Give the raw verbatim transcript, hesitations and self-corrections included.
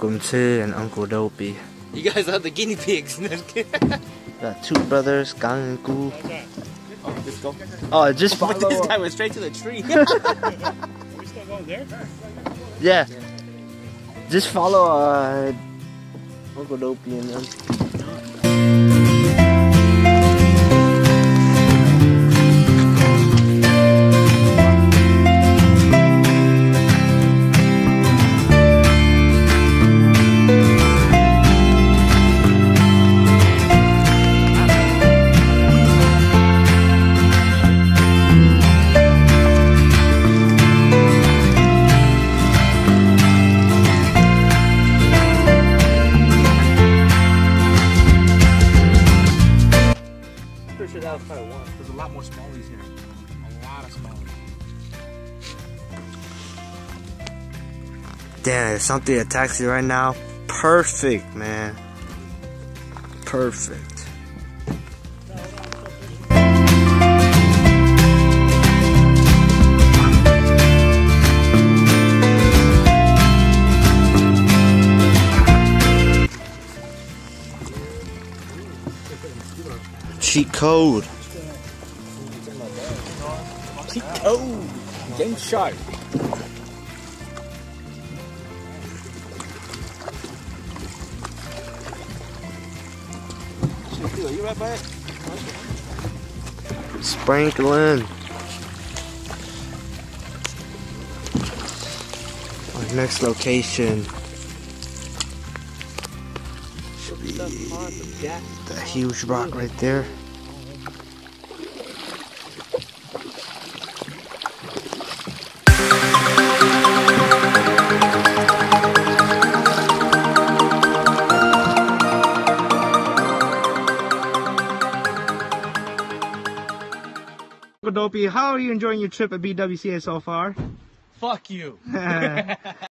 Welcome to and Uncle Dopey. You guys are the guinea pigs. Got two brothers, Gang and Gu. Oh, let's go. Oh, just follow. But this guy went straight to the tree. Are we still going there? Yeah. Just follow uh, Uncle Dopey and them. Pretty sure that was probably one. There's a lot more smallies here. A lot of smallies. Damn, if something attacks you right now, perfect, man. Perfect. Cheat code. Cheat code. Game sharp. You right by it? Sprinkling. Our next location should be that huge rock right there. Dopey, how are you enjoying your trip at B W C A so far? Fuck you.